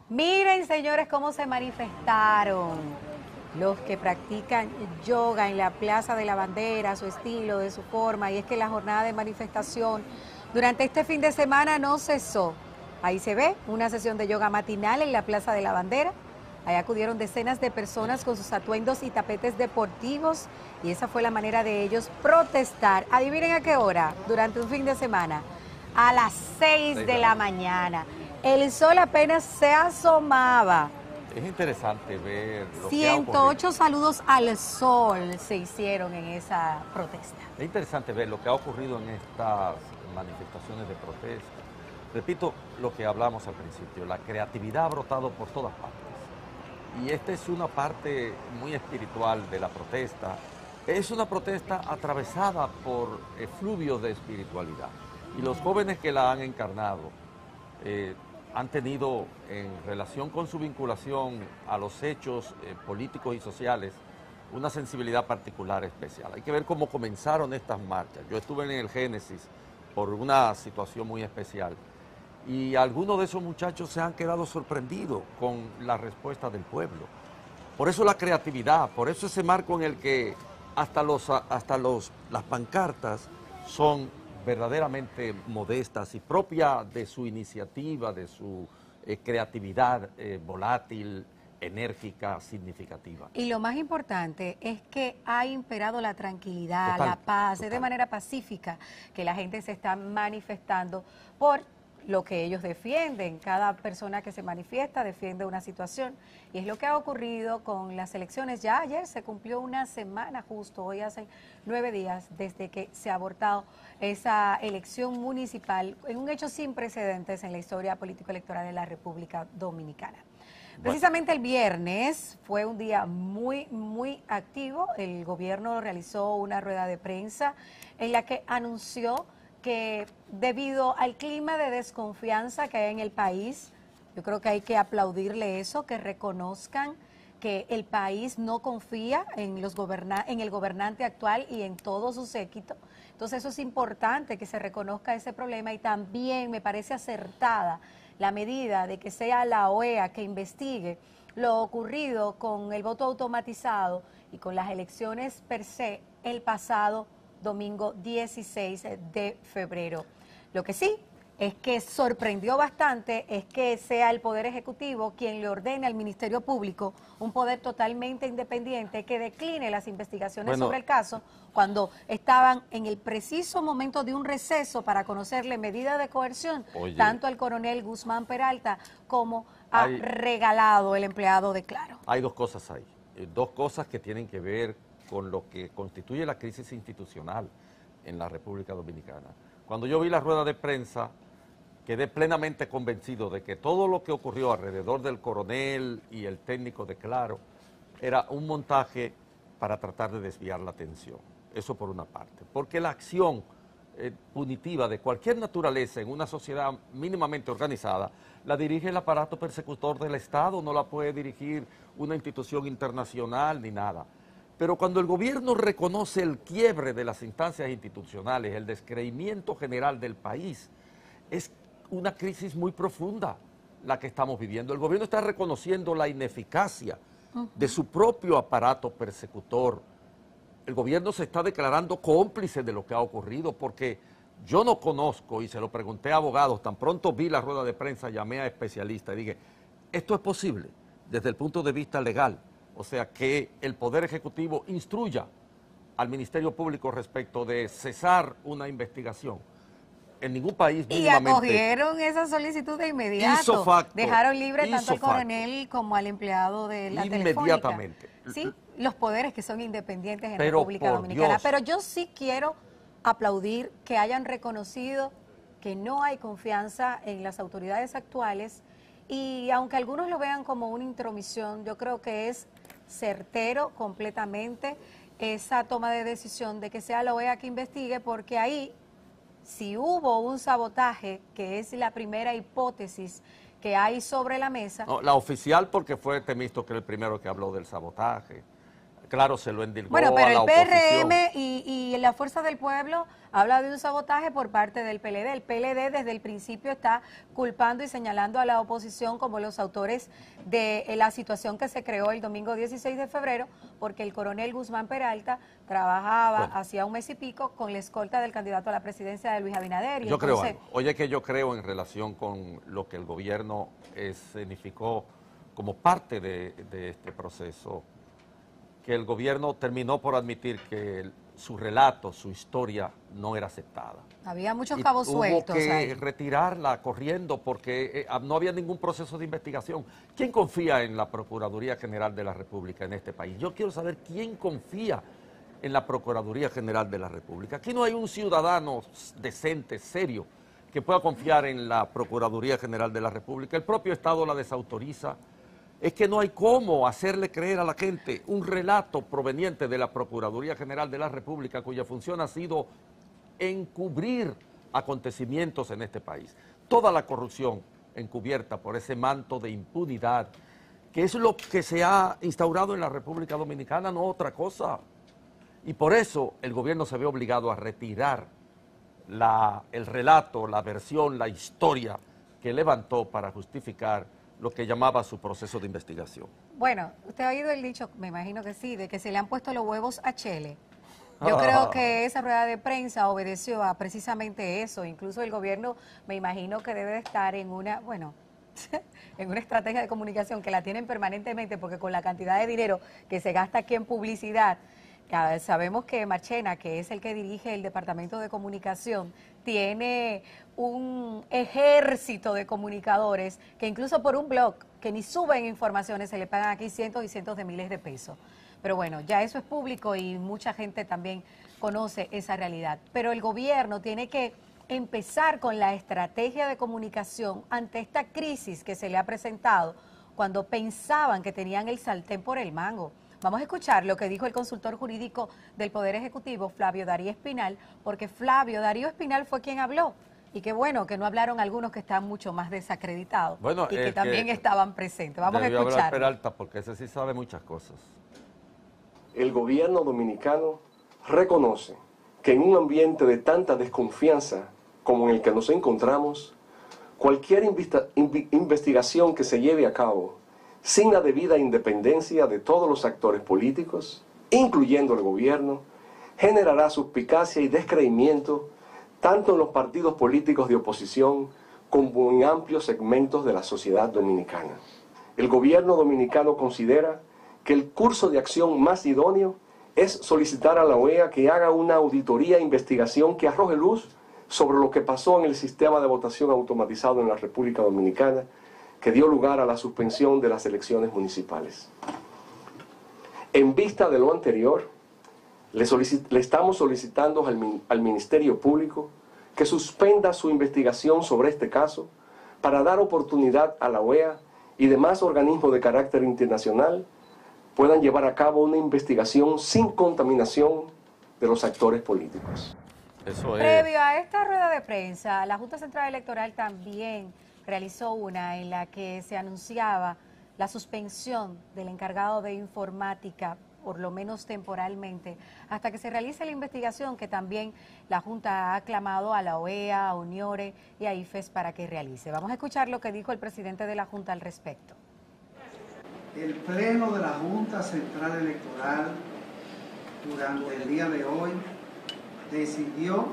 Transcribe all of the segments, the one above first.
Miren, señores, cómo se manifestaron los que practican yoga en la Plaza de la Bandera, su estilo, de su forma, y es que la jornada de manifestación durante este fin de semana no cesó. Ahí se ve una sesión de yoga matinal en la Plaza de la Bandera. Ahí acudieron decenas de personas con sus atuendos y tapetes deportivos y esa fue la manera de ellos protestar. Adivinen a qué hora, durante un fin de semana, a las 6 de la mañana. El sol apenas se asomaba. Es interesante ver lo 108 saludos al sol se hicieron en esa protesta. Es interesante ver lo que ha ocurrido en estas manifestaciones de protesta. Repito lo que hablamos al principio, la creatividad ha brotado por todas partes. Y esta es una parte muy espiritual de la protesta. Es una protesta atravesada por fluvios de espiritualidad. Y los jóvenes que la han encarnado han tenido, en relación con su vinculación a los hechos políticos y sociales, una sensibilidad particular especial. Hay que ver cómo comenzaron estas marchas. Yo estuve en el Génesis por una situación muy especial y algunos de esos muchachos se han quedado sorprendidos con la respuesta del pueblo. Por eso la creatividad, por eso ese marco en el que las pancartas son verdaderamente modestas y propias de su iniciativa, de su creatividad volátil, enérgica, significativa. Y lo más importante es que ha imperado la tranquilidad, Total, la paz, total. es de manera pacífica que la gente se está manifestando por lo que ellos defienden. Cada persona que se manifiesta defiende una situación y es lo que ha ocurrido con las elecciones. Ya ayer se cumplió una semana justo, hoy hacen 9 días desde que se ha abortado esa elección municipal en un hecho sin precedentes en la historia político-electoral de la República Dominicana. Precisamente el viernes fue un día muy activo. El gobierno realizó una rueda de prensa en la que anunció que debido al clima de desconfianza que hay en el país, yo creo que hay que aplaudirle eso, que reconozcan que el país no confía en el gobernante actual y en todo su séquito. Entonces eso es importante que se reconozca ese problema y también me parece acertada la medida de que sea la OEA que investigue lo ocurrido con el voto automatizado y con las elecciones per se el pasado domingo 16 de febrero. Lo que sí es que sorprendió bastante es que sea el Poder Ejecutivo quien le ordene al Ministerio Público, un poder totalmente independiente, que decline las investigaciones sobre el caso cuando estaban en el preciso momento de un receso para conocerle medidas de coerción, tanto al coronel Guzmán Peralta como a Regalado, el empleado de Claro. Hay dos cosas ahí, dos cosas que tienen que ver con lo que constituye la crisis institucional en la República Dominicana. Cuando yo vi la rueda de prensa, quedé plenamente convencido de que todo lo que ocurrió alrededor del coronel y el técnico de Claro era un montaje para tratar de desviar la atención. Eso por una parte. Porque la acción punitiva de cualquier naturaleza en una sociedad mínimamente organizada la dirige el aparato persecutor del Estado, no la puede dirigir una institución internacional ni nada. Pero cuando el gobierno reconoce el quiebre de las instancias institucionales, el descreimiento general del país, es una crisis muy profunda la que estamos viviendo. El gobierno está reconociendo la ineficacia de su propio aparato persecutor. El gobierno se está declarando cómplice de lo que ha ocurrido porque yo no conozco, y se lo pregunté a abogados, tan pronto vi la rueda de prensa, llamé a especialistas y dije, ¿esto es posible desde el punto de vista legal? O sea, que el Poder Ejecutivo instruya al Ministerio Público respecto de cesar una investigación. En ningún país mínimamente. Y acogieron esa solicitud de inmediato. Dejaron libre tanto al coronel como al empleado de la Telefónica. Inmediatamente. Sí, los poderes que son independientes en República Dominicana. Pero yo sí quiero aplaudir que hayan reconocido que no hay confianza en las autoridades actuales y aunque algunos lo vean como una intromisión, yo creo que es certero completamente esa toma de decisión de que sea la OEA que investigue, porque ahí, si hubo un sabotaje, que es la primera hipótesis que hay sobre la mesa. No, la oficial, porque fue Temístocles el primero que habló del sabotaje. Claro, se lo endilgó Bueno, a pero la el PRM oposición. y la Fuerza del Pueblo habla de un sabotaje por parte del PLD. El PLD desde el principio está culpando y señalando a la oposición como los autores de la situación que se creó el domingo 16 de febrero, porque el coronel Guzmán Peralta trabajaba hacía un mes y pico con la escolta del candidato a la presidencia de Luis Abinader. Y Yo creo entonces, algo. Oye, que yo creo en relación con lo que el gobierno escenificó como parte de este proceso, que el gobierno terminó por admitir que su relato, su historia, no era aceptada. había muchos Y cabos tuvo sueltos que ahí. retirarla corriendo porque no había ningún proceso de investigación. ¿Quién confía en la Procuraduría General de la República en este país? Yo quiero saber quién confía en la Procuraduría General de la República. Aquí no hay un ciudadano decente, serio, que pueda confiar en la Procuraduría General de la República. El propio Estado la desautoriza. Es que no hay cómo hacerle creer a la gente un relato proveniente de la Procuraduría General de la República, cuya función ha sido encubrir acontecimientos en este país. Toda la corrupción encubierta por ese manto de impunidad, que es lo que se ha instaurado en la República Dominicana, no otra cosa. Y por eso el gobierno se ve obligado a retirar el relato, la versión, la historia que levantó para justificar lo que llamaba su proceso de investigación. Bueno, usted ha oído el dicho, me imagino que sí, de que se le han puesto los huevos a Chele. Yo creo que esa rueda de prensa obedeció a precisamente eso. Incluso el gobierno, me imagino que debe de estar en una, bueno, en una estrategia de comunicación que la tienen permanentemente, porque con la cantidad de dinero que se gasta aquí en publicidad, sabemos que Marchena, que es el que dirige el Departamento de Comunicación, tiene un ejército de comunicadores que incluso por un blog que ni suben informaciones se le pagan aquí cientos y cientos de miles de pesos. Pero bueno, ya eso es público y mucha gente también conoce esa realidad. Pero el gobierno tiene que empezar con la estrategia de comunicación ante esta crisis que se le ha presentado cuando pensaban que tenían el sartén por el mango. Vamos a escuchar lo que dijo el consultor jurídico del Poder Ejecutivo, Flavio Darío Espinal, porque Flavio Darío Espinal fue quien habló. Y qué bueno que no hablaron algunos que están mucho más desacreditados y que también estaban presentes. Vamos a escuchar. Hablar Peralta, porque ese sí sabe muchas cosas. El gobierno dominicano reconoce que en un ambiente de tanta desconfianza como en el que nos encontramos, cualquier investigación que se lleve a cabo sin la debida independencia de todos los actores políticos, incluyendo el gobierno, generará suspicacia y descreimiento tanto en los partidos políticos de oposición como en amplios segmentos de la sociedad dominicana. El gobierno dominicano considera que el curso de acción más idóneo es solicitar a la OEA que haga una auditoría e investigación que arroje luz sobre lo que pasó en el sistema de votación automatizado en la República Dominicana, que dio lugar a la suspensión de las elecciones municipales. En vista de lo anterior, le estamos solicitando al Ministerio Público que suspenda su investigación sobre este caso para dar oportunidad a la OEA y demás organismos de carácter internacional puedan llevar a cabo una investigación sin contaminación de los actores políticos. Eso es. Previo a esta rueda de prensa, la Junta Central Electoral también realizó una en la que se anunciaba la suspensión del encargado de informática, por lo menos temporalmente, hasta que se realice la investigación que también la Junta ha aclamado a la OEA, a UNIORE y a IFES para que realice. Vamos a escuchar lo que dijo el presidente de la Junta al respecto. El Pleno de la Junta Central Electoral durante el día de hoy decidió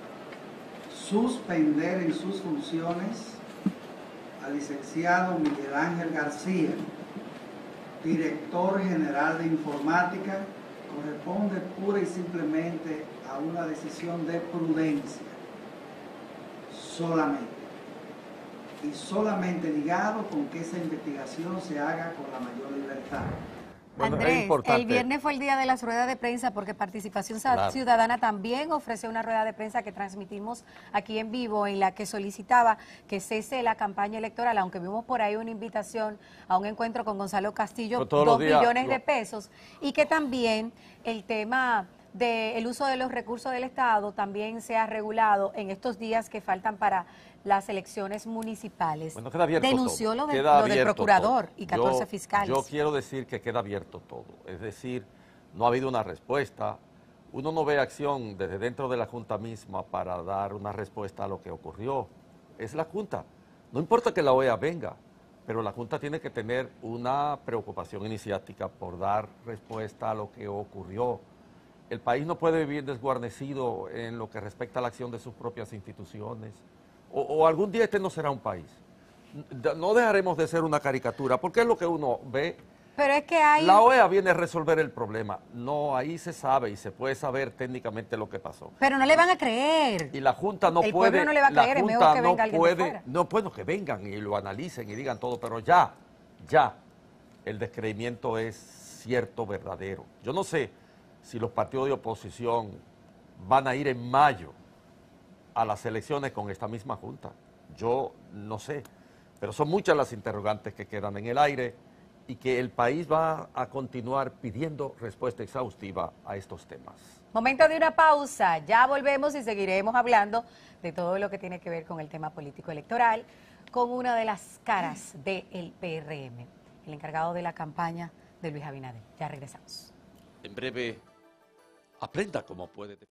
suspender en sus funciones al licenciado Miguel Ángel García, director general de informática. Corresponde pura y simplemente a una decisión de prudencia, solamente. Y solamente ligado con que esa investigación se haga con la mayor libertad. Bueno, Andrés, el viernes fue el día de las ruedas de prensa porque Participación Ciudadana también ofreció una rueda de prensa que transmitimos aquí en vivo en la que solicitaba que cese la campaña electoral, aunque vimos por ahí una invitación a un encuentro con Gonzalo Castillo, 2 millones de pesos, y que también el tema del uso de los recursos del Estado también sea regulado en estos días que faltan para las elecciones municipales. Bueno, queda abierto denunció todo. lo del procurador todo. y 14 fiscales. Yo quiero decir que queda abierto todo. Es decir, no ha habido una respuesta. Uno no ve acción desde dentro de la Junta misma para dar una respuesta a lo que ocurrió. Es la Junta. No importa que la OEA venga, pero la Junta tiene que tener una preocupación iniciática por dar respuesta a lo que ocurrió. El país no puede vivir desguarnecido en lo que respecta a la acción de sus propias instituciones. O algún día este no será un país. No dejaremos de ser una caricatura, porque es lo que uno ve. Pero es que hay... La OEA viene a resolver el problema. No, ahí se sabe y se puede saber técnicamente lo que pasó. Pero no le van a creer. Y la Junta no el puede... pueblo no le va a creer, es mejor que venga alguien de fuera. No, bueno, que vengan y lo analicen y digan todo, pero ya, el descreimiento es cierto, verdadero. Yo no sé si los partidos de oposición van a ir en mayo a las elecciones con esta misma Junta. Yo no sé, pero son muchas las interrogantes que quedan en el aire y que el país va a continuar pidiendo respuesta exhaustiva a estos temas. Momento de una pausa, ya volvemos y seguiremos hablando de todo lo que tiene que ver con el tema político electoral, con una de las caras del PRM, el encargado de la campaña de Luis Abinader. Ya regresamos. En breve, aprenda cómo puede...